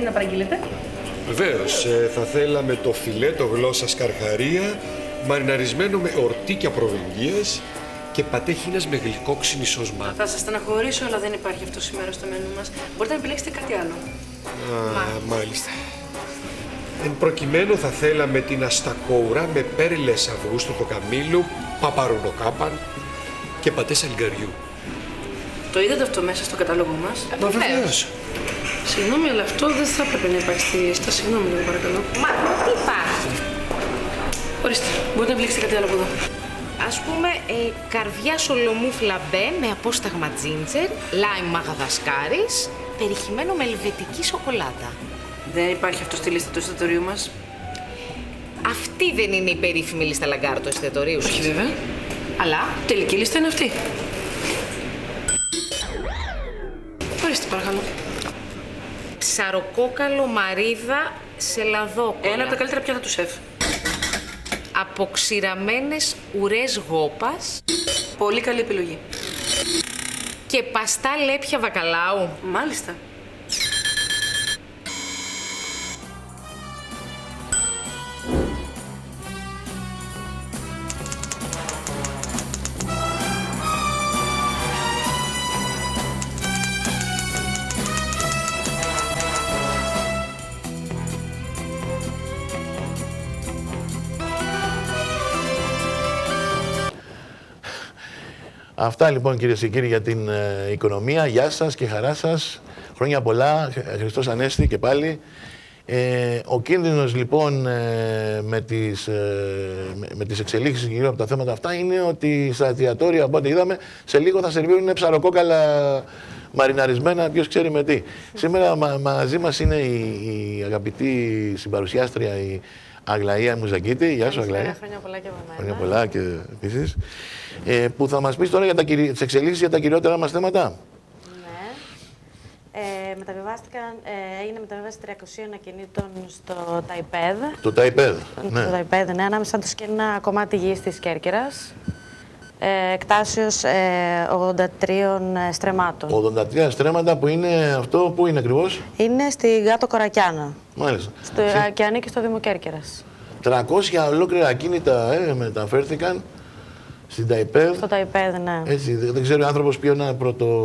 να παραγγείλετε. Βεβαίως, θα θέλαμε το φιλέτο γλώσσας καρχαρία, μαριναρισμένο με ορτίκια προβενγίας και πατέ χίνας με γλυκόξινη σως μάτι. Θα σας στεναχωρήσω, αλλά δεν υπάρχει αυτό σήμερα στο μενού μας. Μπορείτε να επιλέξετε κάτι άλλο. Μάλιστα. Εν προκειμένου θα θέλαμε την αστακόουρα με πέριλες Αυγούστου το καμήλου, παπαρουνοκάπαν και πατέ σαλιγκαριού. Το είδατε αυτό μέσα στο κατάλογο μας? Μα βεβαίως. Συγγνώμη, αλλά αυτό δεν θα έπρεπε να υπάρχει στη λίστα. Συγγνώμη, λίγο παρακαλώ. Μα τι υπάρχει? Ορίστε, μπορείτε να επιλέξετε κάτι άλλο από εδώ. Ας πούμε, καρδιά σολομού φλαμπέ με απόσταγμα τζίντζερ, λάιμ μαγαδασκάρης, περιχυμένο με ελβετική σοκολάτα. Δεν υπάρχει αυτό στη λίστα του εστιατορίου μας. Αυτή δεν είναι η περίφημη λίστα Λαγκάρ του εστιατορίου σας? Όχι βέβαια. Αλλά τελική λίστα είναι αυτή. Ορίστε, παρακαλώ. Ψαροκόκαλο μαρίδα σε λαδόκολλα. Ένα από τα καλύτερα πιάτα του σεφ. Αποξηραμένες ουρές γόπας. Πολύ καλή επιλογή. Και παστά λέπια βακαλάου. Μάλιστα. Αυτά λοιπόν κυρίες και κύριοι για την οικονομία. Γεια σας και χαρά σας. Χρόνια πολλά. Χριστός Ανέστη και πάλι. Ο κίνδυνος λοιπόν με τις εξελίξεις γύρω από τα θέματα αυτά είναι ότι στα εστιατόρια, από ό,τι είδαμε, σε λίγο θα σερβίρουν ψαροκόκαλα μαριναρισμένα, ποιος ξέρει με τι. Σήμερα μαζί μας είναι η αγαπητή συμπαρουσιάστρια, η Αγλαία Μουζακίτη. Γεια σου, Αγλαία. Χρόνια πολλά και από μένα. Χρόνια πολλά και επίσης. Που θα μας πεις τώρα για τις εξελίξεις για τα κυριότερα μας θέματα. Ναι. Έγινε μεταβίβαση 300 ακινήτων στο ΤΑΙΠΕΔ. Το ΤΑΙΠΕΔ, ναι. Το ΤΑΙΠΕΔ, ναι, ανάμεσα τους και ένα κομμάτι γης της Κέρκυρας. Εκτάσεως 83 στρεμμάτων. 83 στρέμματα που είναι αυτό, πού είναι ακριβώς? Είναι στη Γάτο Κορακιάνα. Μάλιστα. Και ανήκει στο Δήμο Κέρκυρας. 300 ολόκληρα ακίνητα μεταφέρθηκαν στην ΤΑΙΠΕΔ. Στο ΤΑΙΠΕΔ, ναι. Έτσι, δεν ξέρω ο άνθρωπος ποιο να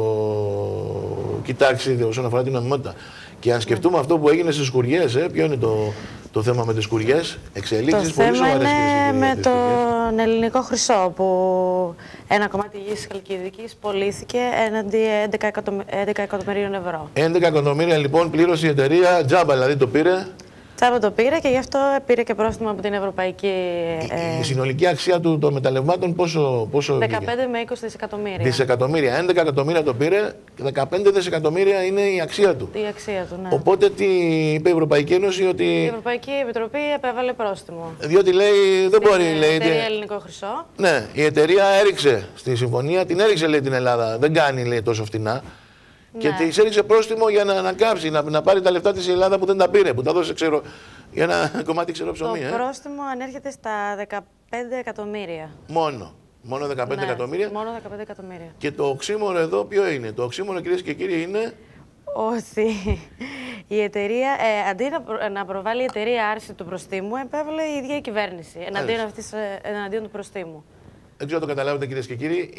κοιτάξει όσον αφορά την νομιμότητα. Και αν σκεφτούμε αυτό που έγινε στις σκουριές, ποιο είναι το θέμα με τις σκουριές, εξελίξεις πολύ σοβαρές. Το θέμα είναι με τον ελληνικό χρυσό, που ένα κομμάτι γης της Χαλκιδικής πωλήθηκε έναντι 11 εκατομμυρίων ευρώ. 11 εκατομμύρια λοιπόν πλήρωσε η εταιρεία, τζάμπα δηλαδή το πήρε. Τσάμπα το πήρε και γι' αυτό πήρε και πρόστιμο από την Ευρωπαϊκή. Η συνολική αξία των μεταλλευμάτων πόσο 15 με 20 δισεκατομμύρια. Δισεκατομμύρια. 11 εκατομμύρια το πήρε και 15 δισεκατομμύρια είναι η αξία του. Η αξία του, ναι. Οπότε τι είπε η Ευρωπαϊκή Ένωση ότι. Η Ευρωπαϊκή Επιτροπή επέβαλε πρόστιμο. Διότι λέει δεν μπορεί. Η εταιρεία Ελληνικό Χρυσό. Ναι, η εταιρεία έριξε στη συμφωνία, την έριξε λέει την Ελλάδα. Δεν κάνει λέει τόσο φτηνά. Και τη έριξε πρόστιμο για να ανακάψει, να πάρει τα λεφτά της η Ελλάδα που δεν τα πήρε, που τα δώσε για ένα κομμάτι ξερό ψωμί. Το πρόστιμο ανέρχεται στα 15 εκατομμύρια. Μόνο 15 εκατομμύρια. Μόνο 15 εκατομμύρια. Και το οξύμορο εδώ ποιο είναι? Το οξύμορο, κυρίες και κύριοι, είναι ότι η εταιρεία, αντί να προβάλλει η εταιρεία άρση του προστίμου, επέβαλε η ίδια η κυβέρνηση εναντίον του προστίμου. Δεν ξέρω αν το καταλάβετε, κυρίες και κύριοι,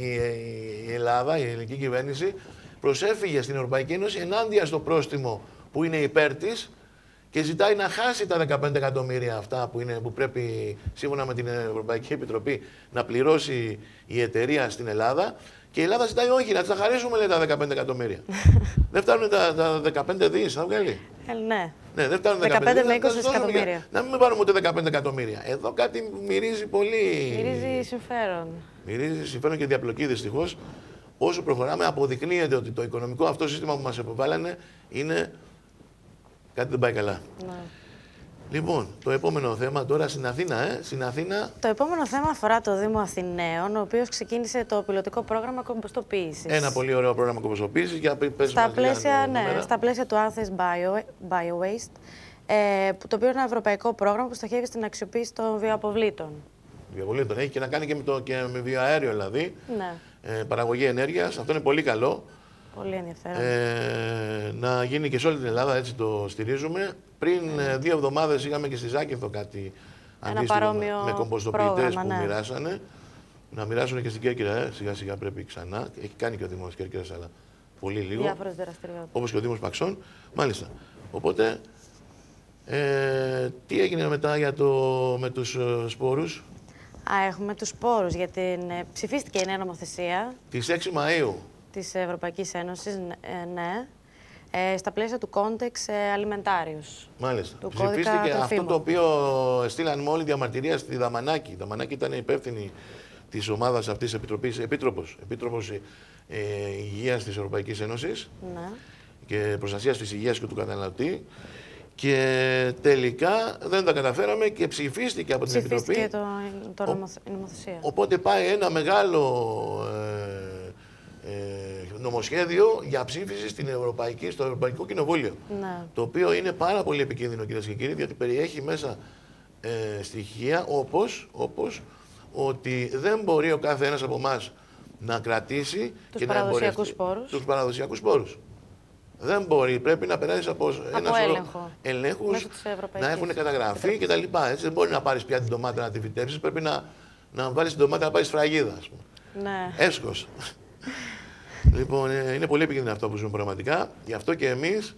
η Ελλάδα, η ελληνική κυβέρνηση, προσέφυγε στην Ευρωπαϊκή Ένωση ενάντια στο πρόστιμο που είναι υπέρ της και ζητάει να χάσει τα 15 εκατομμύρια αυτά που πρέπει σύμφωνα με την Ευρωπαϊκή Επιτροπή να πληρώσει η εταιρεία στην Ελλάδα. Και η Ελλάδα ζητάει όχι, να τα χαρίσουμε λέει, τα 15 εκατομμύρια. Δεν φτάνουν τα 15 δις, θα βγάλει. Ναι. Ναι, δεν φτάνουν 15 με 20 δισεκατομμύρια. Να μην πάρουμε ούτε 15 εκατομμύρια. Εδώ κάτι μυρίζει πολύ. Μυρίζει συμφέρον. Μυρίζει συμφέρον και διαπλοκή δυστυχώς. Όσο προχωράμε, αποδεικνύεται ότι το οικονομικό αυτό σύστημα που μας επιβάλλανε είναι. Κάτι δεν πάει καλά. Ναι. Λοιπόν, το επόμενο θέμα τώρα στην Αθήνα, στην Αθήνα. Το επόμενο θέμα αφορά το Δήμο Αθηναίων, ο οποίος ξεκίνησε το πιλωτικό πρόγραμμα κομποστοποίησης. Ένα πολύ ωραίο πρόγραμμα κομποστοποίησης. Στα πλαίσια του Athens BioWaste, το οποίο είναι ένα ευρωπαϊκό πρόγραμμα που στοχεύει στην αξιοποίηση των βιοαποβλήτων. Βιοαποβλήτων έχει και να κάνει και με βιοαέριο δηλαδή. Ναι. Παραγωγή ενέργειας. Αυτό είναι πολύ καλό. Πολύ ενδιαφέρον. Να γίνει και σε όλη την Ελλάδα, έτσι το στηρίζουμε. Πριν 2 εβδομάδες είχαμε και στη Ζάκυνθο κάτι αντίστοιχο με κομποστοποιητές που μοιράσανε. Να μοιράσουν και στην Κέρκυρα, σιγά σιγά πρέπει ξανά. Έχει κάνει και ο Δήμος Κέρκυρας, αλλά πολύ λίγο. Διάφορες δραστηριότητες. Όπως και ο Δήμος Παξών. Μάλιστα. Οπότε, τι έγινε μετά με τους σπόρους? Έχουμε τους σπόρους, γιατί ψηφίστηκε η νέα νομοθεσία. Τις 6 Μαΐου. Της Ευρωπαϊκής Ένωσης, ναι. Στα πλαίσια του Κόντεξ Alimentarius. Μάλιστα. Του Ψηφίστηκε αυτό το οποίο στείλαν όλοι διαμαρτυρία στη Δαμανάκη. Η Δαμανάκη ήταν υπεύθυνη της ομάδας αυτής της Επιτροπής, Επίτροπος Υγείας της Ευρωπαϊκής Ένωσης, ναι, και Προστασίας της Υγείας και του καταναλωτή. Και τελικά δεν τα καταφέραμε και ψηφίστηκε από την Επιτροπή. Ψηφίστηκε η νομοθεσία. Οπότε πάει ένα μεγάλο νομοσχέδιο για ψήφιση στο Ευρωπαϊκό Κοινοβούλιο. Ναι. Το οποίο είναι πάρα πολύ επικίνδυνο, κυρίες και κύριοι, διότι περιέχει μέσα στοιχεία όπως ότι δεν μπορεί ο κάθε ένας από εμάς να κρατήσει τους παραδοσιακούς σπόρους. Δεν μπορεί, πρέπει να περάσει από ένα σωρό ελέγχους, να έχουν καταγραφεί κτλ. Δεν μπορεί να πάρεις πια την ντομάτα να τη φυτέψεις, πρέπει να βάλεις την ντομάτα να πάρεις φραγίδα, ας πούμε. Ναι. Έσχος. Λοιπόν, είναι πολύ επικίνδυνο αυτό που ζούμε πραγματικά. Γι' αυτό και εμείς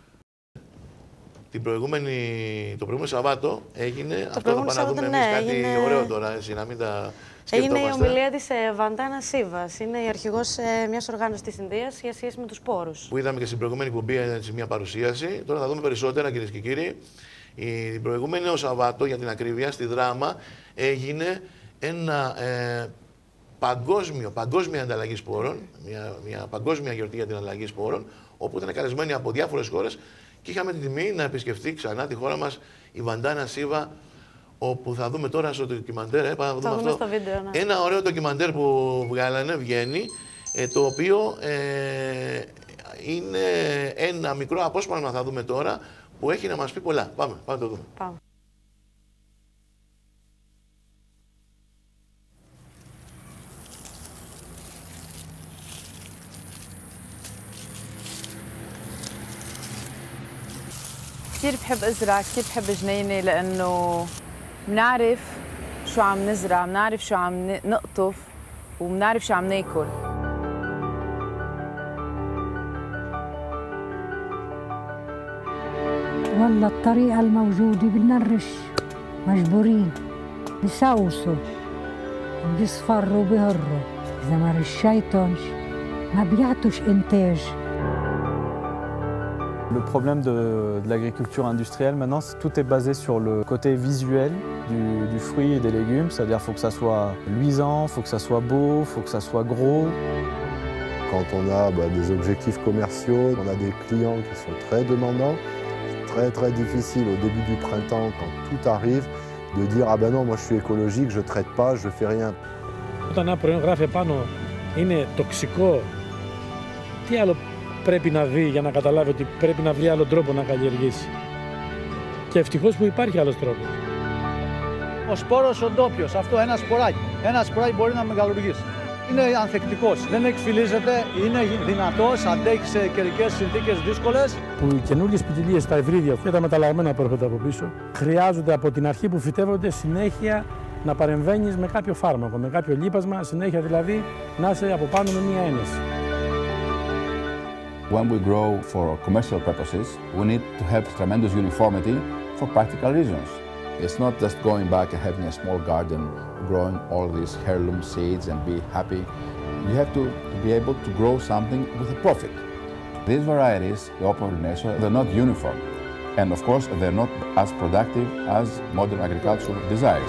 το προηγούμενο Σαββάτο έγινε. Αυτό θα πάμε να δούμε εμείς κάτι ωραίο τώρα, έτσι, να μην τα σκεφτόμαστε. Έγινε η ομιλία της Βαντάνα Σίβας. Είναι η αρχηγός μιας οργάνωσης της Ινδίας για σχέση με τους σπόρους. Που είδαμε και στην προηγούμενη εκπομπή, μια παρουσίαση. Τώρα θα δούμε περισσότερα, κυρίες και κύριοι. Η προηγούμενη Σαββάτο, για την ακρίβεια, στη Δράμα έγινε ένα παγκόσμια ανταλλαγή σπόρων, μια παγκόσμια γιορτή για την ανταλλαγή σπόρων, όπου ήταν καλεσμένοι από διάφορες χώρες και είχαμε την τιμή να επισκεφτεί ξανά τη χώρα μας η Βαντάνα Σίβα, όπου θα δούμε τώρα στο ντοκιμαντέρ, πάμε να δούμε αυτό. Στο βίντεο, ναι. Ένα ωραίο ντοκιμαντέρ που βγαίνει, το οποίο είναι ένα μικρό απόσπασμα, θα δούμε τώρα, που έχει να μας πει πολλά. Πάμε να το δούμε. Πάμε. كثير بحب ازرع، كثير بحب جنيني لانه بنعرف شو عم نزرع، بنعرف شو عم نقطف وبنعرف شو عم ناكل. والله الطريقة الموجودة بدنا نرش، مجبورين بسوسوا بيصفروا بهروا، إذا ما رشيتنش ما بيعطوش إنتاج. Le problème de l'agriculture industrielle maintenant, tout est basé sur le côté visuel du fruit et des légumes, c'est-à-dire qu'il faut que ça soit luisant, il faut que ça soit beau, il faut que ça soit gros. Quand on a des objectifs commerciaux, on a des clients qui sont très demandants, c'est très difficile au début du printemps, quand tout arrive, de dire ah ben non, moi je suis écologique, je traite pas, je fais rien. Όταν ένα προϊόν γράφει πάνω είναι τοξικό, τι άλλο πρέπει να δει για να καταλάβει ότι πρέπει να βρει άλλο τρόπο να καλλιεργήσει. Και ευτυχώς που υπάρχει άλλος τρόπος. Ο σπόρος ο ντόπιος, αυτό ένα σποράκι. Ένα σποράκι μπορεί να μεγαλουργήσει. Είναι ανθεκτικός, δεν εκφυλίζεται, είναι δυνατός, αντέχει σε καιρικές συνθήκες δύσκολες. Που οι καινούργιες ποικιλίες, τα υβρίδια και τα μεταλλαγμένα που έρχονται από πίσω, χρειάζονται από την αρχή που φυτεύονται συνέχεια να παρεμβαίνεις με κάποιο φάρμακο, με κάποιο λίπασμα, συνέχεια δηλαδή να είσαι από πάνω με μία ένεση. When we grow for commercial purposes, we need to have tremendous uniformity for practical reasons. It's not just going back and having a small garden, growing all these heirloom seeds and be happy. You have to be able to grow something with a profit. These varieties, the Opal Nature, they're not uniform. And of course, they're not as productive as modern agriculture desires.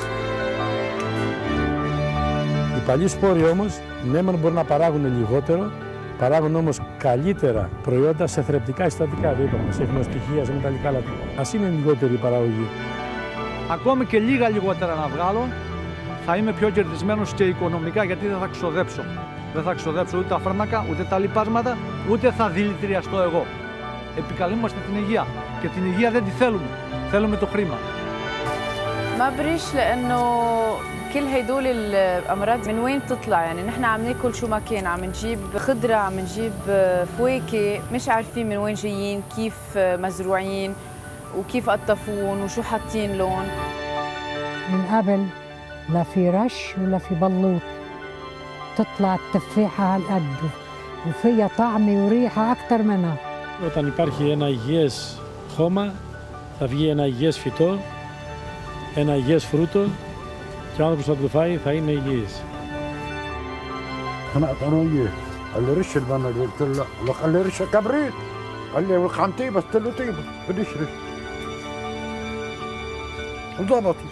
Οι παλιοί σπόροι όμως, ναι, μπορεί να παράγουν λιγότερο, παράγουν όμως καλύτερα προϊόντα σε θρεπτικά συστατικά, είπαμε, σε ειχνοστοιχεία, σε μεταλλικά λατή. Ας είναι λιγότερη η παραγωγή. Ακόμη και λίγα λιγότερα να βγάλω, θα είμαι πιο κερδισμένος και οικονομικά, γιατί δεν θα ξοδέψω. Δεν θα ξοδέψω ούτε τα φάρμακα, ούτε τα λιπάσματα, ούτε θα δηλητηριαστώ εγώ. Επικαλούμαστε την υγεία και την υγεία δεν τη θέλουμε. Θέλουμε το χρήμα. ما بريش لانه كل هيدول الامراض من وين بتطلع؟ يعني نحن عم ناكل شو ما كان، عم نجيب خضره، عم نجيب فواكه، مش عارفين من وين جايين، كيف مزروعين وكيف قطفون وشو حاطين لون. من قبل لا في رش ولا في بلوط، تطلع التفاحة هالقد وفيها طعمة وريحة أكتر منها. Όταν υπάρχει ένα υγιές χώμα, θα βγει ένα υγιές φυτό, ένα υγιές φρούτο και ο άνθρωπος που θα το φάει θα είναι υγιής. أنا أطعنوية قال لي رش البنا، قلت له لا قال لي رش كبريت، قال لي عم طيبة، قلت له طيبة بديش رش وضبطت.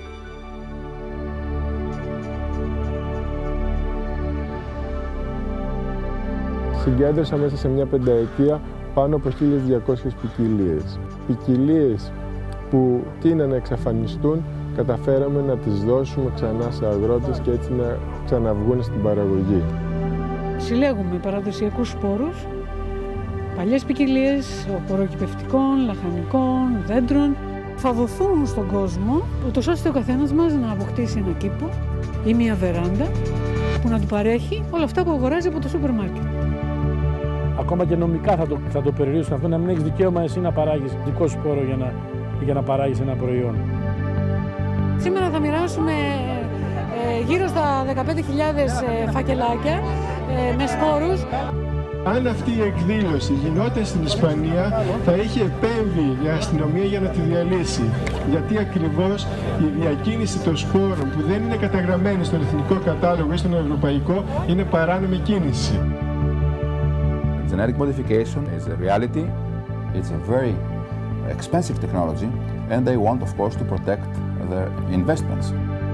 Συγκέντρωσα μέσα σε μια πενταετία πάνω από 1.200 ποικιλίες. Ποικιλίες που τείναν να εξαφανιστούν, καταφέραμε να τις δώσουμε ξανά σε αγρότες και έτσι να ξαναβγούν στην παραγωγή. Συλλέγουμε παραδοσιακούς σπόρους, παλιές ποικιλίες οπωροκυπευτικών, λαχανικών, δέντρων. Θα δοθούν στον κόσμο, ούτως ώστε ο καθένας μας να αποκτήσει ένα κήπο ή μια βεράντα που να του παρέχει όλα αυτά που αγοράζει από το σούπερ μάρκετ. Ακόμα και νομικά θα το περιορίσουν αυτό, να μην έχεις δικαίωμα εσύ να παράγεις δικό σου σπόρο για να παράγεις ένα προϊόν. Σήμερα θα μοιράσουμε γύρω στα 15.000 φακελάκια με σπόρους. Αν αυτή η εκδήλωση γινόταν στην Ισπανία, θα είχε επέμβει η αστυνομία για να τη διαλύσει. Γιατί ακριβώς η διακίνηση των σπόρων που δεν είναι καταγραμμένη στον εθνικό κατάλογο ή στον ευρωπαϊκό είναι παράνομη κίνηση. Genetic modification is a reality. It's a very expensive technology, and they want, of course, to protect their investments.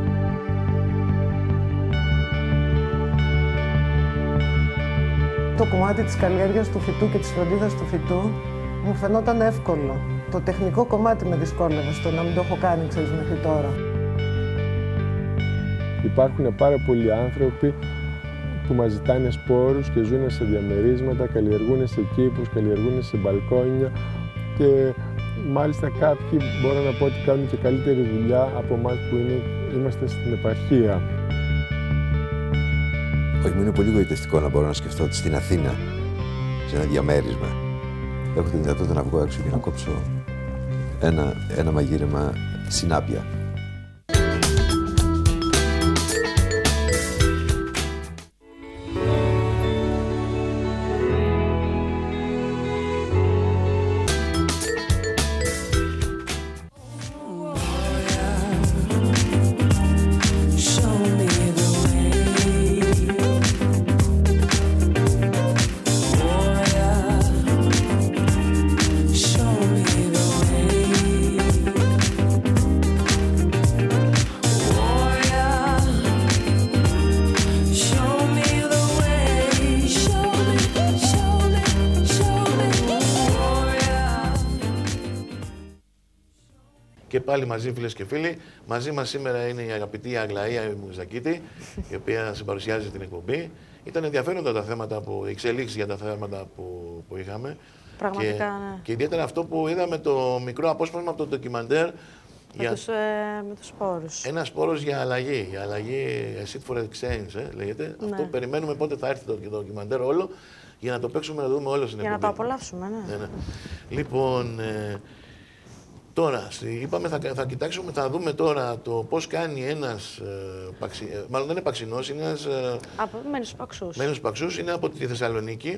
Το κομμάτι της καλλιέργειας του φυτού και της φροντίδας του φυτού μου φαινόταν εύκολο. Το τεχνικό κομμάτι με δυσκόλευε στο να μην το έχω κάνει, ξέρεις, μέχρι τώρα. Υπάρχουν πάρα πολλοί άνθρωποι που μας ζητάνε σπόρους και ζουν σε διαμερίσματα, καλλιεργούν σε κήπους, καλλιεργούν σε μπαλκόνια και μάλιστα κάποιοι μπορώ να πω ότι κάνουν και καλύτερη δουλειά από εμάς που είμαστε στην επαρχία. Όχι, μου είναι πολύ γοητευτικό να μπορώ να σκεφτώ ότι στην Αθήνα, σε ένα διαμέρισμα, έχω τη δυνατότητα να βγω έξω και να κόψω ένα μαγείρεμα συνάπια. Και πάλι μαζί, φίλες και φίλοι. Μαζί μας σήμερα είναι η αγαπητή Αγλαία Μουζακίτη, η οποία συμπαρουσιάζει την εκπομπή. Ήταν ενδιαφέροντα τα θέματα που εξελίξει για τα θέματα που είχαμε. Πραγματικά, ναι. Και ιδιαίτερα αυτό που είδαμε το μικρό απόσπασμα από το ντοκιμαντέρ. Με τους σπόρους. Ένα σπόρος για αλλαγή. Η αλλαγή A Seed for Exchange, λέγεται. Ναι. Αυτό περιμένουμε πότε θα έρθει το ντοκιμαντέρ όλο για να το παίξουμε, να δούμε όλο στην εκπομπή. Για να το απολαύσουμε, ναι. Ναι. Λοιπόν. Τώρα, είπαμε θα κοιτάξουμε, θα δούμε τώρα το πώς κάνει ένας, μάλλον δεν είναι παξινός, είναι ένας... Από Μένους Παξούς. Μένους Παξούς, είναι από τη Θεσσαλονίκη,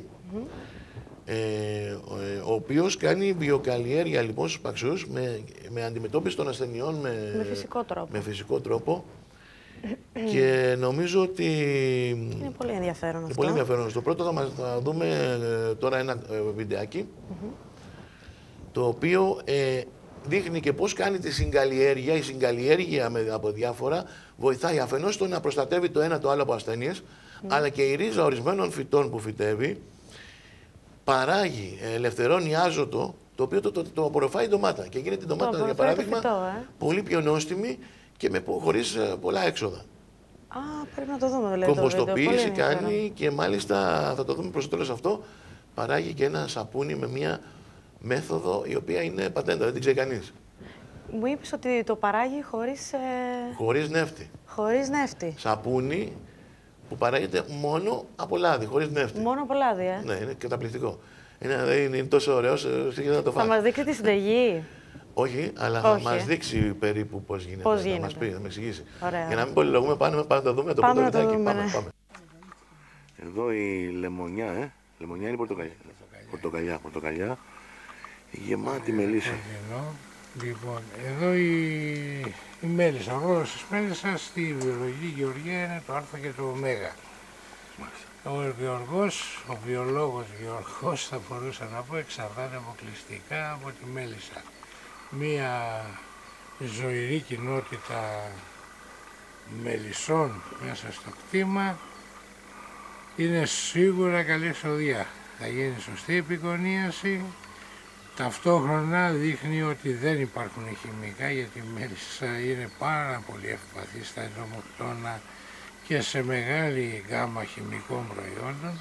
ο οποίος κάνει βιοκαλλιέργεια λοιπόν στους παξούς με αντιμετώπιση των ασθενειών με φυσικό τρόπο. Και νομίζω ότι είναι πολύ ενδιαφέρον αυτό. Πολύ ενδιαφέρον. Στο πρώτο θα δούμε τώρα ένα βιντεάκι, το οποίο δείχνει και πώς κάνει τη συγκαλλιέργεια. Η συγκαλλιέργεια από διάφορα βοηθάει αφενός το να προστατεύει το ένα το άλλο από ασθένειες, αλλά και η ρίζα ορισμένων φυτών που φυτεύει παράγει, ελευθερώνει άζωτο, το οποίο το απορροφάει η ντομάτα και γίνεται η ντομάτα, για παράδειγμα, πολύ πιο νόστιμη και χωρίς πολλά έξοδα. Α, πρέπει να το δούμε δηλαδή. Κομποστοποίηση κάνει και μάλιστα θα το δούμε προς το τέλος αυτό. Παράγει και ένα σαπούνι με μια μέθοδο η οποία είναι πατέντα, δεν την ξέρει κανείς. Μου είπες ότι το παράγει χωρίς... Χωρίς νεύτη. Χωρίς νεύτη. Σαπούνι που παράγεται μόνο από λάδι, χωρίς νεύτη. Μόνο από λάδι, Ναι, είναι καταπληκτικό. Είναι τόσο ωραίος, να το φάει. Θα μας δείξει τη συνταγή. Όχι, αλλά θα μας δείξει περίπου πώς γίνεται. Πώς θα μας πει, θα με εξηγήσει. Ωραία. Για να μην πολυλογούμε, πάμε να το δούμε το πρώτο βιντεάκι. Πάμε. Εδώ η λεμονιά, λεμονιά είναι πορτοκαλιά, γεμάτη μελίσσα. Λοιπόν, εδώ η μέλισσα, ο ρόλος της μέλισσας στη βιολογική γεωργία είναι το α και το ω. Ο γεωργός, ο βιολόγος γεωργός, θα μπορούσα να πω, εξαρτάται αποκλειστικά από τη μέλισσα. Μία ζωηρή κοινότητα μελισσών μέσα στο κτήμα είναι σίγουρα καλή εξοδεία. Θα γίνει σωστή επικονίαση. Ταυτόχρονα δείχνει ότι δεν υπάρχουν χημικά, γιατί η μέλισσα είναι πάρα πολύ ευπαθή στα ενδομοκτώνα και σε μεγάλη γάμα χημικών προϊόντων.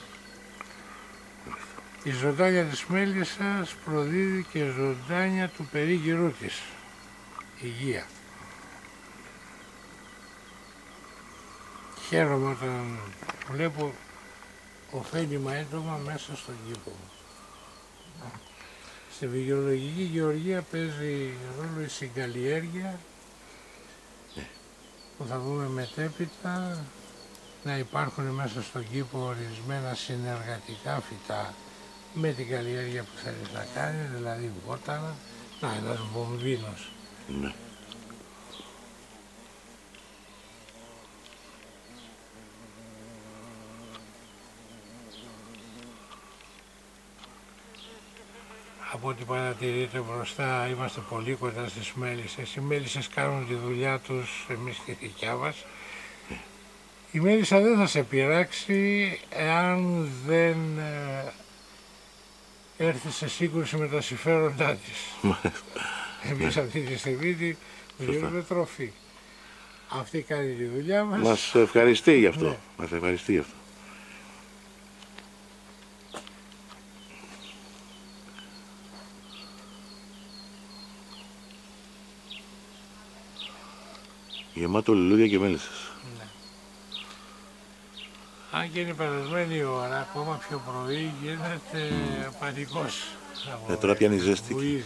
Η ζωντάνια της μέλισσας προδίδει και ζωντάνια του περίγυρού της. Υγεία. Χαίρομαι όταν βλέπω ωφέλιμα έντομα μέσα στον κήπο μου. Στη βιολογική γεωργία παίζει ρόλο η συγκαλλιέργεια, που θα δούμε μετέπειτα, να υπάρχουν μέσα στον κήπο ορισμένα συνεργατικά φυτά με την καλλιέργεια που θέλεις να κάνεις, δηλαδή βότανα, ένας βομβίνος. Ναι. Από ό,τι παρατηρείτε μπροστά, είμαστε πολύ κοντά στις μέλισσες. Οι μέλισσες κάνουν τη δουλειά τους, εμείς τη δικιά μας. Η μέλισσα δεν θα σε πειράξει εάν δεν έρθει σε σύγκρουση με τα συμφέροντά της. Εμείς αυτή τη στιγμή τη δίνουμε τροφή. Αυτή κάνει τη δουλειά μας. Μας ευχαριστεί γι' αυτό. Ναι. Μας ευχαριστεί γι' αυτό. Γεμάτο λουλούδια και μέλισσες. Ναι. Αν και είναι περασμένη η ώρα, ακόμα πιο πρωί γίνεται πανικός. Τώρα πιάνει ζέστη. Βουίζει.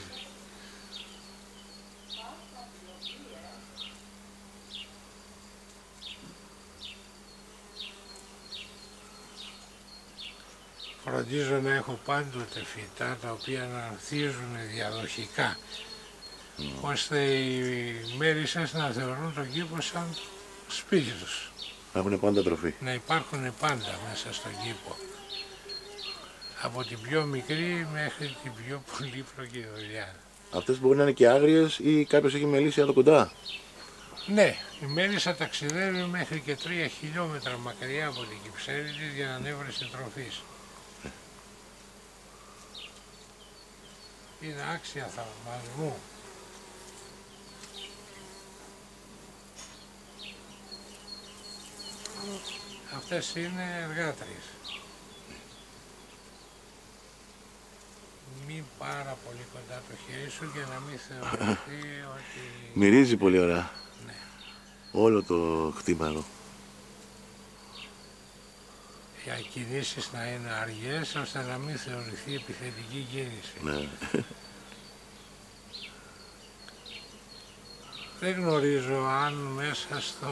Φροντίζω να έχω πάντοτε φυτά τα οποία να ανθίζουν διαδοχικά, ώστε οι μέλισσες να θεωρούν τον κήπο σαν σπίτι τους. Να έχουν πάντα τροφή. Να υπάρχουν πάντα μέσα στον κήπο. Από την πιο μικρή μέχρι την πιο πολύπλοκη δουλειά. Αυτές μπορεί να είναι και άγριες ή κάποιος έχει μελίσσει εδώ κοντά. Ναι, η μέλισσα ταξιδεύει μέχρι και 3 χιλιόμετρα μακριά από την Κυψέλη της για να ανέβρεση τροφής. Είναι άξια θαυμασμού. Αυτές είναι εργάτριες. Μην πάρα πολύ κοντά το χέρι σου για να μην θεωρηθεί ότι... Μυρίζει πολύ ωραία. Ναι. Όλο το κτήμα εδώ. Οι κινήσεις να είναι αργές ώστε να μην θεωρηθεί επιθετική κίνηση. Ναι. Δεν γνωρίζω αν μέσα στο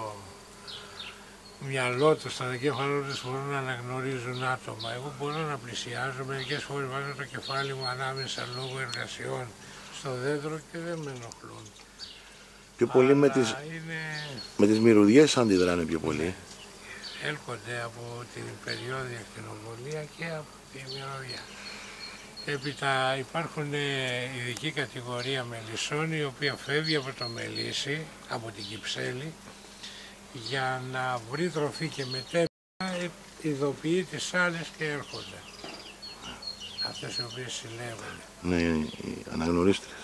μυαλό τους, στο εγκέφαλό τους μπορούν να αναγνωρίζουν άτομα. Εγώ μπορώ να πλησιάζω, μερικές φορές βάζω το κεφάλι μου ανάμεσα λόγω εργασιών στο δέντρο και δεν με ενοχλούν. Πιο πολύ με τις μυρωδιές αντιδράνε πιο πολύ. Έλκονται από την περιόδια ακτινοβολία και από τη μυρωδιά. Έπειτα υπάρχουν ειδική κατηγορία μελισσών η οποία φεύγει από το μελίσι, από την Κυψέλη, για να βρει τροφή και μετέπειτα ειδοποιεί τις άλλες και έρχονται. Αυτές οι οποίες συλλέγονται. Ναι, οι αναγνωρίστρες.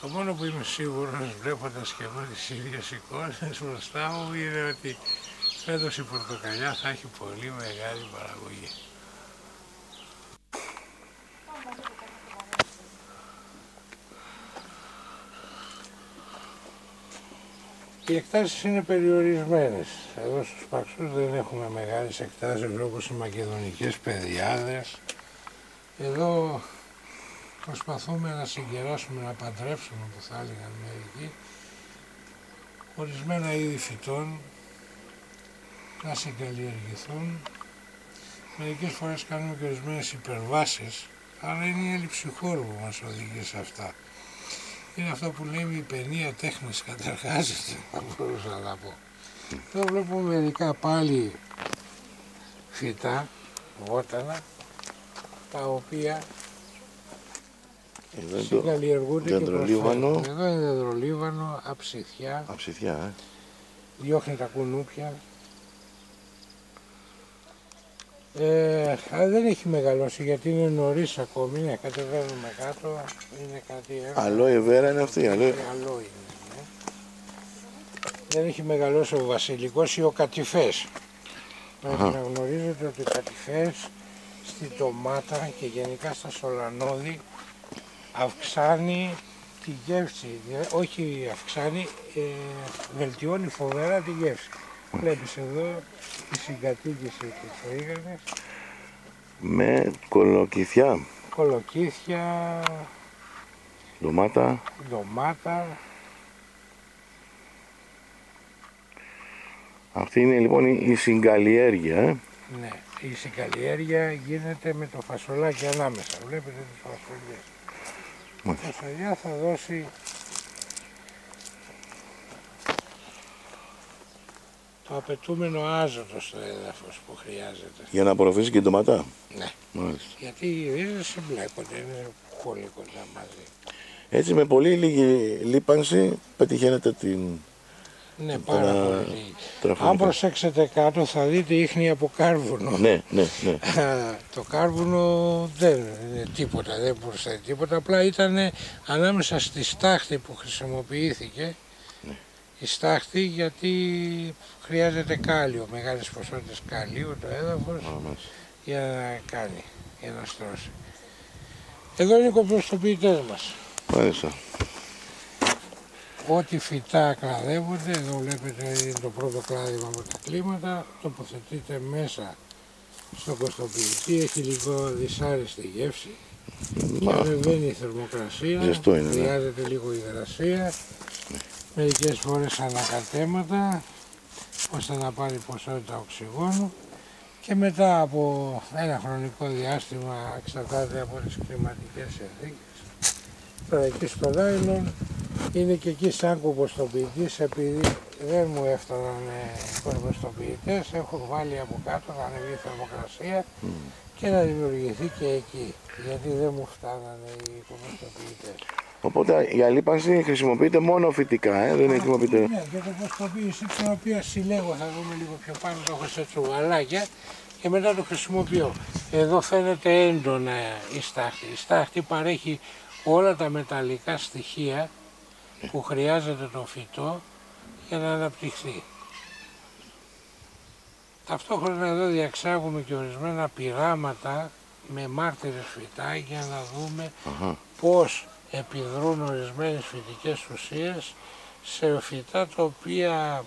Το μόνο που είμαι σίγουρος, βλέποντας και εγώ τις ίδιες εικόνες μπροστά μου, είναι ότι φέτος η πορτοκαλιά θα έχει πολύ μεγάλη παραγωγή. Οι εκτάσεις είναι περιορισμένες. Εδώ στους Παξούς δεν έχουμε μεγάλες εκτάσεις όπως οι μακεδονικές πεδιάδες. Εδώ προσπαθούμε να συγκεράσουμε, να παντρέψουμε, που θα έλεγαν μερικοί, ορισμένα είδη φυτών, να συγκαλλιεργηθούν. Μερικές φορές κάνουμε και ορισμένες υπερβάσεις, αλλά είναι η έλλειψη χώρου που μας οδηγεί σε αυτά. Είναι αυτό που λέμε η παινία τέχνης κατεργάζεται, θα μπορούσα να πω. Εδώ βλέπουμε μερικά πάλι φυτά, βότανα, τα οποία συγκαλλιεργούνται και προσφέρουν. Εδώ είναι δεντρολίβανο, αψιθιά. Αψιθιά, διώχνει τα κουνούπια. Αλλά δεν έχει μεγαλώσει γιατί είναι νωρίς ακόμη. Ναι, κατεβαίνουμε κάτω, είναι κάτι εύκολο. Αλόε βέρα είναι αυτή, αλόε. Αλόε είναι, ναι. Δεν έχει μεγαλώσει ο βασιλικός ή ο κατηφές. Πρέπει να γνωρίζετε ότι οι κατηφές στη ντομάτα και γενικά στα σολανόδι αυξάνει τη γεύση. Όχι αυξάνει, βελτιώνει φοβερά τη γεύση. Βλέπεις εδώ τη συγκατοίκηση του φρίγανης. Με κολοκυθιά. Κολοκύθια. Ντομάτα. Ντομάτα. Αυτή είναι λοιπόν η συγκαλλιέργεια. Ναι, η συγκαλλιέργεια γίνεται με το φασολάκι ανάμεσα. Βλέπετε τις φασολιές. Η φασολιά θα δώσει το απαιτούμενο άζωτο στο έδαφος που χρειάζεται. Για να απορροφήσει και η ντομάτα. Ναι. Μάλιστα. Γιατί οι ρίζες συμπλέκονται, είναι πολύ κοντά μαζί. Έτσι με πολύ λίγη λίπανση πετυχαίνετε την... Ναι, πάρα πολύ. Αν προσέξετε κάτω θα δείτε ίχνη από κάρβουνο. Ναι. Το κάρβουνο δεν είναι τίποτα, δεν προσθέτει τίποτα. Απλά ήταν ανάμεσα στη στάχτη που χρησιμοποιήθηκε. Ναι. Η στάχτη γιατί χρειάζεται κάλιο, μεγάλες ποσότητες καλίου το έδαφος για να κάνει, για να στρώσει. Εδώ είναι οι κοπροστοποιητές μας. Μάλιστα. Ό,τι φυτά κλαδεύονται, εδώ βλέπετε είναι το πρώτο κλάδεμα από τα κλίματα, τοποθετείται μέσα στο κοστοποιητή, έχει λίγο δυσάρεστη γεύση και ανεβαίνει η θερμοκρασία, χρειάζεται λίγο υγρασία, μερικές φορές ανακατέματα, ώστε να πάρει ποσότητα οξυγόνου και μετά από ένα χρονικό διάστημα εξαρτάται από τις κλιματικές συνθήκες. Τώρα εκεί στο Νάιλον είναι και εκεί σαν κομποστοποιητής, επειδή δεν μου έφταναν οι κομποστοποιητές, έχω βάλει από κάτω να ανεβεί η θερμοκρασία και να δημιουργηθεί και εκεί, γιατί δεν μου φτάνανε οι κομποστοποιητές. Οπότε η αλίπανση χρησιμοποιείται μόνο φυτικά, δεν χρησιμοποιείται... Ναι, για την κομποστοποίηση, την οποία συλλέγω, θα δούμε λίγο πιο πάνω, το έχω σε τσουβαλάκια και μετά το χρησιμοποιώ. Εδώ φαίνεται έντονα η στάχτη. Η στάχτη παρέχει όλα τα μεταλλικά στοιχεία που χρειάζεται το φυτό για να αναπτυχθεί. Ταυτόχρονα εδώ διαξάγουμε και ορισμένα πειράματα με μάρτυρες φυτά για να δούμε πώς επιδρούν ορισμένες φυτικές ουσίες σε φυτά τα οποία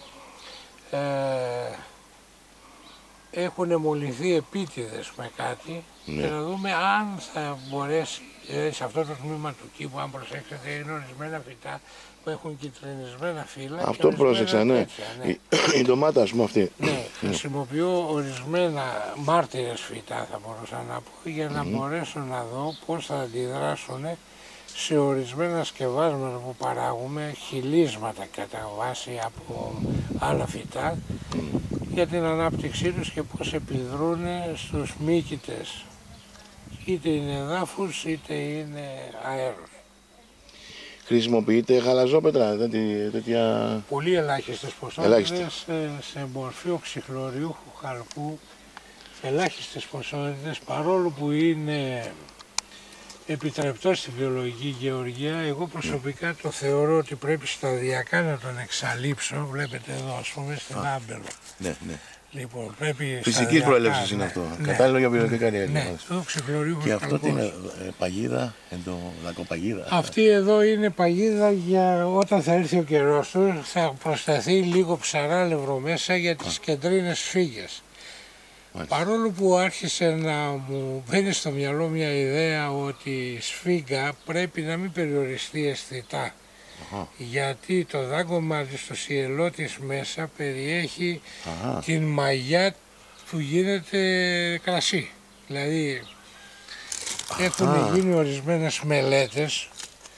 έχουν μολυνθεί επίτηδες με κάτι και να δούμε αν θα μπορέσει σε αυτό το τμήμα του κήπου, αν προσέξετε, είναι ορισμένα φυτά που έχουν κυτρινισμένα φύλλα. Αυτό πρόσεξα, ναι. Η ντομάτα, ας πούμε, αυτή. Ναι, χρησιμοποιώ ορισμένα μάρτυρες φυτά, θα μπορούσα να πω, για να μπορέσω να δω πώς θα αντιδράσουν σε ορισμένα σκευάσματα που παράγουμε, χυλίσματα κατά βάση από άλλα φυτά, για την ανάπτυξή τους και πώς επιδρούν στους μύκητες. Είτε είναι εδάφους είτε είναι αέρος. Χρησιμοποιείται γαλαζόπετρα, τέτοια... Πολύ ελάχιστες ποσότητες σε μορφή οξυχλωριούχου χαλκού, ελάχιστες ποσότητες, παρόλο που είναι επιτρεπτό στη βιολογική γεωργία. Εγώ προσωπικά το θεωρώ ότι πρέπει σταδιακά να τον εξαλείψω. Βλέπετε εδώ, ας πούμε, στην Άμπελο. Ναι, ναι. Λοιπόν, πρέπει φυσικής προέλευσης είναι αυτό. Ναι. Κατάλληλο για βιολογική καλλιέργεια. Ναι, το ξεχλωρίγουμε. Και αυτό τι είναι, παγίδα, εντοδακοπαγίδα. Αυτή εδώ είναι παγίδα για όταν θα έρθει ο καιρός του, θα προσταθεί λίγο ψαράλευρο μέσα για τις κεντρίνες φύγες. Παρόλο που άρχισε να μου μπαίνει στο μυαλό μια ιδέα ότι η σφίγγα πρέπει να μην περιοριστεί αισθητά. Γιατί το δάγκωμα της, το σιελό της μέσα περιέχει την μαγιά που γίνεται κρασί. Δηλαδή έχουν γίνει ορισμένες μελέτες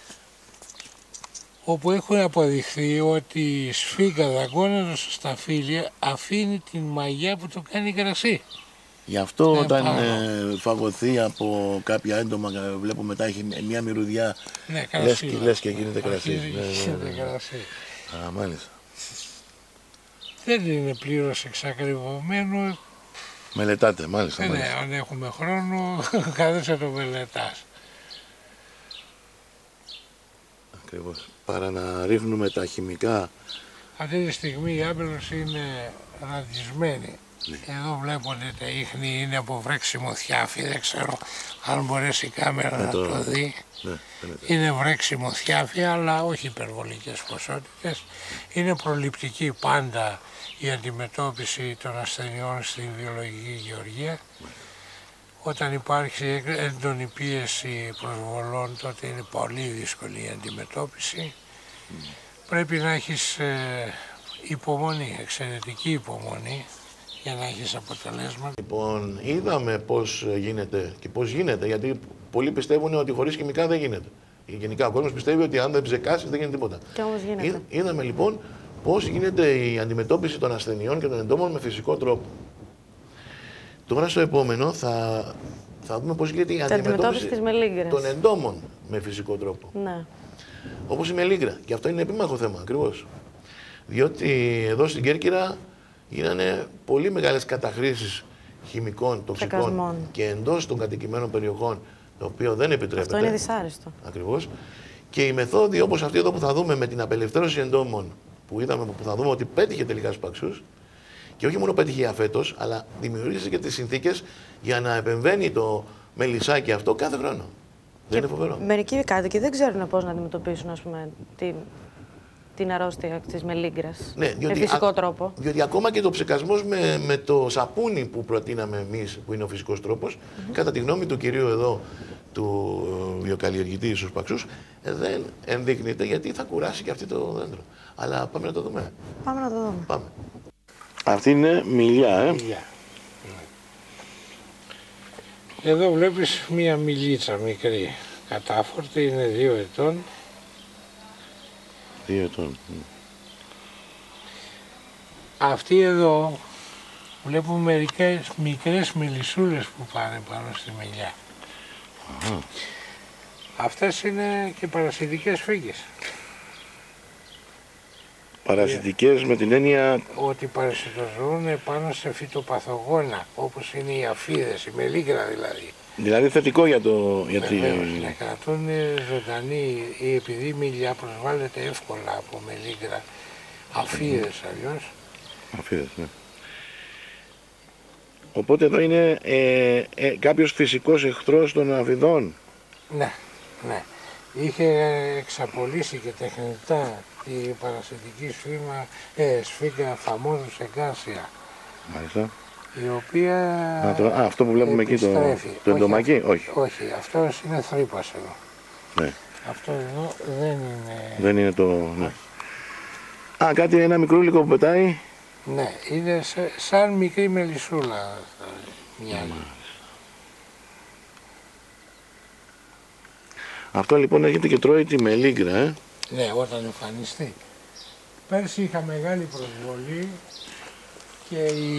όπου έχουν αποδειχθεί ότι η σφίγγα δαγκώνοντας στα φύλλα αφήνει την μαγιά που το κάνει κρασί. Γι' αυτό όταν φαγωθεί από κάποια έντομα, βλέπω μετά έχει μια μυρωδιά, ναι, λες και γίνεται κρασί. Γίνεται κρασί. Α, μάλιστα. Δεν είναι πλήρως εξακριβωμένο. Μελετάτε, μάλιστα. Ναι, αν έχουμε χρόνο, κάθεσαι το μελετάς. Ακριβώς. Παρά να ρίχνουμε τα χημικά. Αυτή τη στιγμή η Άμπελος είναι ραντισμένη. Ναι. Εδώ βλέπετε τα ίχνη είναι από βρέξιμο θιάφι, δεν ξέρω αν μπορέσει η κάμερα να το δει. Ναι, είναι βρέξιμο θιάφι, αλλά όχι υπερβολικές ποσότητες. Είναι προληπτική πάντα η αντιμετώπιση των ασθενειών στην βιολογική γεωργία. Όταν υπάρχει έντονη πίεση προσβολών, τότε είναι πολύ δύσκολη η αντιμετώπιση. Πρέπει να έχεις υπομονή, εξαιρετική υπομονή, για να έχεις αποτελέσματα. Λοιπόν, είδαμε πώς γίνεται και πώς γίνεται, γιατί πολλοί πιστεύουν ότι χωρίς χημικά δεν γίνεται. Γενικά ο κόσμος πιστεύει ότι αν δεν ψεκάσεις δεν γίνεται τίποτα. Και όμως γίνεται. Είδαμε λοιπόν πώς γίνεται η αντιμετώπιση των ασθενειών και των εντόμων με φυσικό τρόπο. Τώρα στο επόμενο θα δούμε πώς γίνεται η αντιμετώπιση των εντόμων με φυσικό τρόπο. Ναι. Όπως η μελίγκρα. Και αυτό είναι επίμαχο θέμα ακριβώς. Διότι εδώ στην Κέρκυρα γίνανε πολύ μεγάλες καταχρήσεις χημικών, τοξικών και εντός των κατοικημένων περιοχών, το οποίο δεν επιτρέπεται. Αυτό είναι δυσάρεστο. Ακριβώς. Και η μεθόδοι όπως αυτή εδώ που θα δούμε με την απελευθέρωση εντόμων, που είδαμε, που θα δούμε ότι πέτυχε τελικά στους παξούς, και όχι μόνο πέτυχε αφέτος, αλλά δημιούργησε και τις συνθήκες για να επεμβαίνει το μελισσάκι αυτό κάθε χρόνο. Δεν είναι φοβερό. Μερικοί κάτοικοι δεν ξέρουν πώς να αντιμετωπίσουν, ας πούμε, την αρρώστια της μελίγκρας, ναι, με φυσικό τρόπο. Διότι ακόμα και το ψεκασμός με το σαπούνι που προτείναμε εμείς, που είναι ο φυσικός τρόπος, κατά τη γνώμη του κυρίου εδώ, του βιοκαλλιεργητή στους παξούς, δεν ενδείκνυται γιατί θα κουράσει και αυτή το δέντρο. Αλλά πάμε να το δούμε. Πάμε να το δούμε. Πάμε. Αυτή είναι μιλιά, Μιλιά. Εδώ βλέπεις μία μιλίτσα μικρή, κατάφορτη, είναι 2 ετών. 2 ετών. Αυτή εδώ βλέπουμε μερικές μικρές μελισσούλες που πάνε πάνω στη μελιά. Αυτές είναι και παρασιτικές φύγες. Παρασιτικές με την έννοια ότι παρασιτοζωούν πάνω σε φυτοπαθογόνα, όπως είναι οι αφίδες, η μελίγκρα δηλαδή. Δηλαδή θετικό για το... Να κρατούν ζωντανή, ή επειδή η μιλιά προσβάλλεται εύκολα από μελίγκρα, αφίδες αλλιώς. Αφίδες, ναι. Οπότε εδώ είναι κάποιος φυσικός εχθρός των αφιδών. Ναι, ναι. Είχε εξαπολύσει και τεχνητά τη παρασιτική σφίγγα φαμόδους εγκάσια. Μάλιστα. Η οποία αυτό που βλέπουμε εκεί το εντομάκι, όχι. Όχι, αυτό είναι θρύπας εδώ. Ναι. Αυτό εδώ δεν είναι... Δεν είναι το... Ναι. Κάτι, ένα μικρούλικο που πετάει. Ναι, είναι σαν μικρή μελισσούλα. Μοιάζει. Αυτό λοιπόν έρχεται και τρώει τη μελίγκρα, Ναι, όταν εμφανιστεί. Πέρσι είχα μεγάλη προσβολή και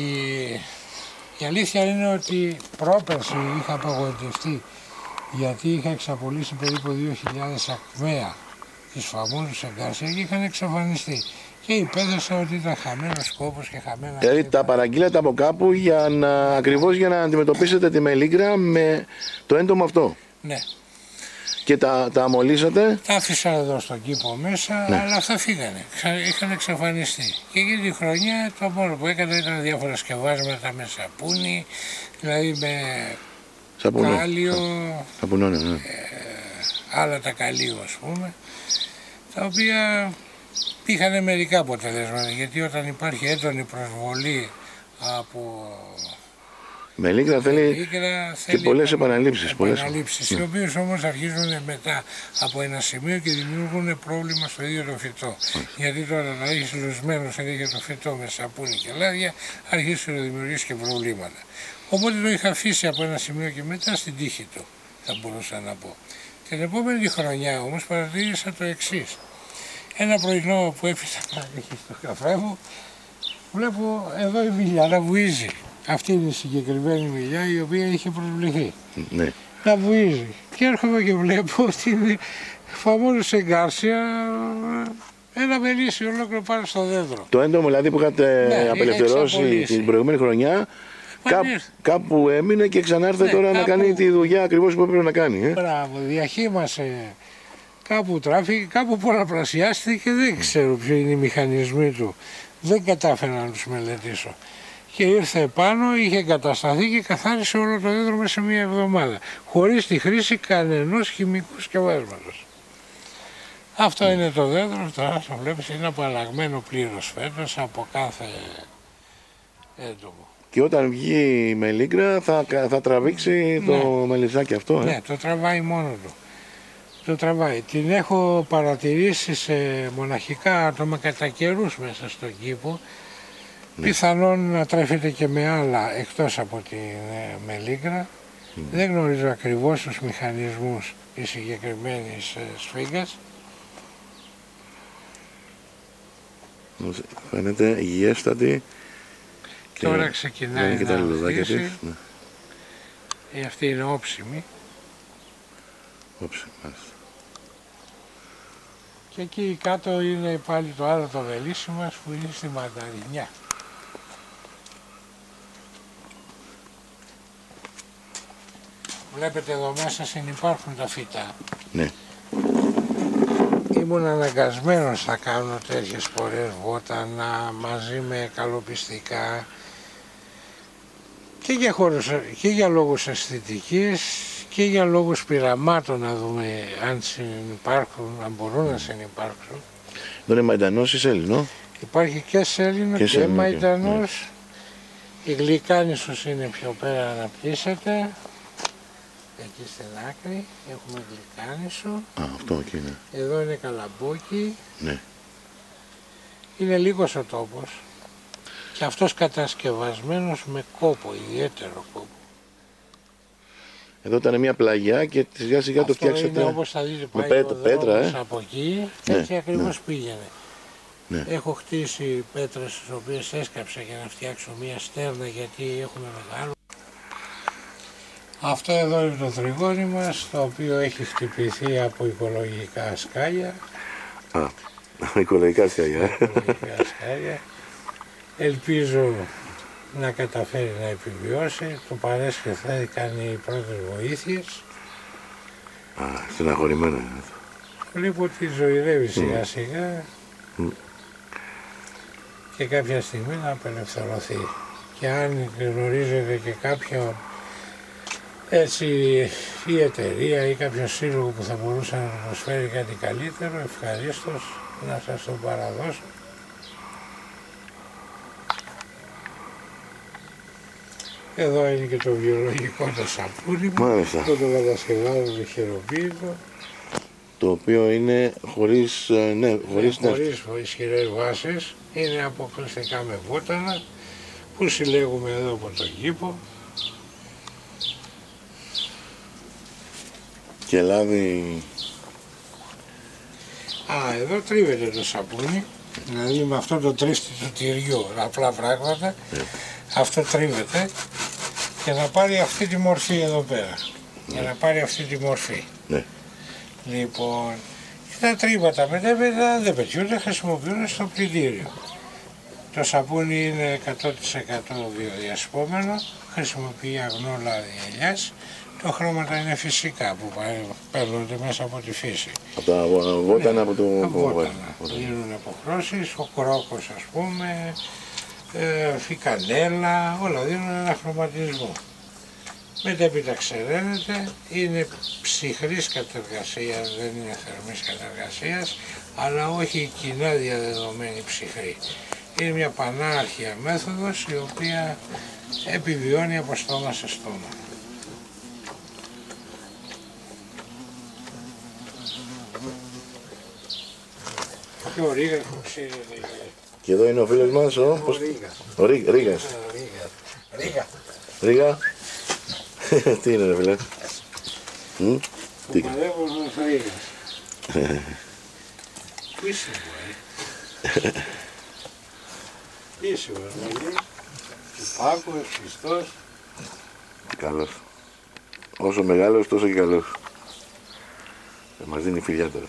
η αλήθεια είναι ότι πρόπερσι είχα απογοητευτεί γιατί είχα εξαπολύσει περίπου 2.000 ακμαία της φαμόδους εγκάσια και είχαν εξαφανιστεί. Και υπέδωσα ότι ήταν χαμένος κόπος και χαμένα... Δηλαδή τα παραγγείλατε από κάπου ακριβώς για να αντιμετωπίσετε τη μελίγκρα με το έντομο αυτό. Ναι. Και τα αμολύσατε. Τα άφησα εδώ στον κήπο μέσα, Ναι. αλλά αυτά φύγανε. Είχαν εξαφανιστεί. Και εκείνη τη χρονιά το μόνο που έκανα ήταν διάφορα σκευάσματα με σαπούνι, δηλαδή με Σαπουνό. κάλιο, Σαπουνό, ναι. άλλα τα καλίου ας πούμε, τα οποία είχαν μερικά αποτελέσματα, γιατί όταν υπάρχει έντονη προσβολή από Μελίκρα θέλει και πολλές επαναλήψεις. επαναλήψεις, οι οποίες όμως αρχίζουν μετά από ένα σημείο και δημιουργούν πρόβλημα στο ίδιο το φυτό. Γιατί τώρα να έχεις λουσμένο συνέχεια το φυτό με σαπούνι και λάδια, αρχίζεις να δημιουργείς και προβλήματα. Οπότε το είχα αφήσει από ένα σημείο και μετά στην τύχη του, θα μπορούσα να πω. Την επόμενη χρονιά όμως παρατήρησα το εξής. Ένα πρωινό που έφυγα να έχει στο καφέ μου, βλέπω εδώ η μιλιά να βουίζει. Αυτή είναι η συγκεκριμένη μιλιά η οποία είχε προσβληθεί. Ναι. Να βουίζει. Και έρχομαι και βλέπω ότι είναι φαμόνος εγκάρσια, ένα μελίσι ολόκληρο πάνω στο δέντρο. Το έντομο δηλαδή που είχατε απελευθερώσει την προηγούμενη χρονιά, κάπου έμεινε και ξανάρθε τώρα να κάνει τη δουλειά ακριβώς που έπρεπε να κάνει. Μπράβο, διαχείμασε. Κάπου τράφηκε, κάπου πολλαπλασιάστηκε και δεν ξέρω ποιο είναι οι μηχανισμοί του. Δεν κατάφερα να τους μελετήσω. Και ήρθε επάνω, είχε εγκατασταθεί και καθάρισε όλο το δέντρο μέσα σε μία εβδομάδα. Χωρίς τη χρήση κανενός χημικού σκευάσματος. Αυτό είναι το δέντρο, τώρα το βλέπεις, είναι απαλλαγμένο πλήρως φέτος από κάθε έντομο. Και όταν βγει η μελίγκρα θα τραβήξει το μελισσάκι αυτό. Ναι, το τραβάει μόνο του. Το τραβάει. Την έχω παρατηρήσει σε μοναχικά άτομα κατά καιρούς μέσα στον κήπο. Πιθανόν να τρέφεται και με άλλα εκτός από τη μελίγκρα. Δεν γνωρίζω ακριβώς τους μηχανισμούς της συγκεκριμένης σφίγγας. Φαίνεται υγιέστατη. Τώρα ξεκινάει και τα λουλουδάκια της. Αυτή είναι όψιμη. Όψιμη, μάλιστα. Και εκεί κάτω είναι πάλι το άλλο το βελίσι μας που είναι στη Μανταρινιά. Βλέπετε εδώ μέσα συνυπάρχουν τα φύτα. Ναι. Ήμουν αναγκασμένος να κάνω τέτοιες φορές βότανα μαζί με καλοπιστικά και για λόγους αισθητικής και για λόγους πειραμάτων, να δούμε αν συνυπάρχουν, αν μπορούν να συνυπάρξουν. Δεν είναι μαϊντανός ή σέλινο? Υπάρχει και σέλινο και μαϊντανός. Η γλυκάνισσος είναι πιο πέρα, αναπτύσσεται. Εκεί στην άκρη έχουμε γλυκάνισσο. Α, αυτό εκεί είναι. Εδώ είναι καλαμπόκι. Ναι. Είναι λίγος ο τόπος. Και αυτός κατασκευασμένος με κόπο, ιδιαίτερο κόπο. Εδώ ήταν μια πλαγιά και σιγά σιγά το φτιάξατε. Αυτό είναι όπως θα δείτε με πάει πέτρα, από εκεί, έτσι ακριβώς πήγαινε. Ναι. Έχω χτίσει πέτρες τις οποίες έσκαψα για να φτιάξω μια στέρνα γιατί έχουμε μεγάλο. Αυτό εδώ είναι το τριγώνι μας, το οποίο έχει χτυπηθεί από οικολογικά σκάλια. Α, οικολογικά σκάλια. Ελπίζω να καταφέρει να επιβιώσει. Το παρέσχε θα κάνει οι πρώτες βοήθειες. Α, στεναχωρημένο είναι αυτό. Βλέπω ότι ζωηρεύει σιγά σιγά και κάποια στιγμή να απελευθερωθεί. Και αν γνωρίζετε και κάποιο έτσι η εταιρεία ή κάποιο σύλλογο που θα μπορούσε να προσφέρει κάτι καλύτερο, ευχαρίστως να σας το παραδώσω. Εδώ είναι και το βιολογικό το σαπούνι μου, το κατασκευάζω χειροποίητο. Το οποίο είναι χωρίς, χωρίς ισχυρές βάσεις, είναι αποκλειστικά με βότανα που συλλέγουμε εδώ από τον κήπο. Και λάδι. Α, εδώ τρίβεται το σαπούνι, δηλαδή με αυτό το τρίστη του τυριού, απλά πράγματα, αυτό τρίβεται και να πάρει αυτή τη μορφή εδώ πέρα, για να πάρει αυτή τη μορφή. Ναι. Λοιπόν, τα τρίβατα μετά δεν πετιούνται, χρησιμοποιούν στο πλυντήριο. Το σαπούνι είναι 100% βιοδιασπόμενο, χρησιμοποιεί αγνό λάδι ελιάς, Τα χρώματα είναι φυσικά που παίρνονται μέσα από τη φύση. Από τα βότανα, από το... Δίνουν αποχρώσεις, ο κρόκος ας πούμε, φικανέλα, όλα δίνουν ένα χρωματισμό. Μετέπειτα ξεραίνεται, είναι ψυχρής κατεργασίας, δεν είναι θερμής κατεργασίας, αλλά όχι κοινά διαδεδομένη ψυχρή. Είναι μια πανάρχια μέθοδος η οποία επιβιώνει από στόμα σε στόμα. Και ο Ρίγας που ξέρετε. Και εδώ είναι ο φίλος μας, ο Ρίγας. Ρίγα. Τι είναι ρε φίλε. Ο Παλεύος Ρίγας. Πού είσαι μπορεί. Είσαι βαρβαλής, υπάκουος, πιστός. Καλός. Όσο μεγάλος τόσο και καλός. Θα μας δίνει φιλιά τώρα.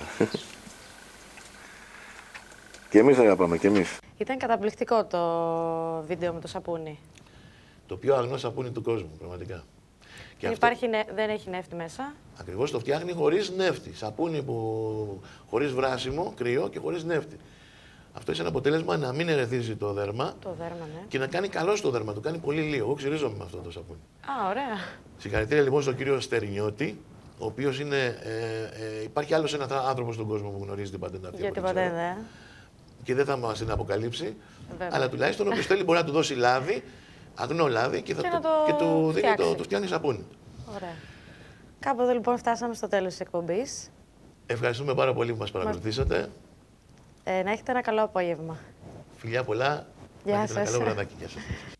Και εμείς αγαπάμε, και εμείς. Ήταν καταπληκτικό το βίντεο με το σαπούνι. Το πιο αγνό σαπούνι του κόσμου, πραγματικά. Και δεν έχει νεύτη μέσα. Ακριβώς το φτιάχνει χωρίς νεύτη. Σαπούνι χωρίς βράσιμο, κρύο και χωρίς νεύτη. Αυτό έχει ένα αποτέλεσμα να μην ερεθίζει το δέρμα, Ναι. Και να κάνει καλό στο δέρμα. Του κάνει πολύ λίγο. Εγώ ξυρίζομαι με αυτό το σαπούνι. Α, ωραία. Συγχαρητήρια λοιπόν στον κύριο Στερνιώτη, ο οποίος είναι. Υπάρχει άλλος ένας άνθρωπος στον κόσμο που γνωρίζει την πατέντα αυτή. Για την πατέντα. Και δεν θα μας την αποκαλύψει. Βέβαια. Αλλά τουλάχιστον όποιος θέλει μπορεί να του δώσει λάδι, αγνό λάδι και του δίνει το φτιάχνει σαπούνι. Ωραία. Κάπου εδώ λοιπόν φτάσαμε στο τέλος της εκπομπής. Ευχαριστούμε πάρα πολύ που μας παρακολουθήσατε. Να έχετε ένα καλό απόγευμα. Φιλιά πολλά. Γεια σας. Ένα καλό βραδάκι. Γεια σας.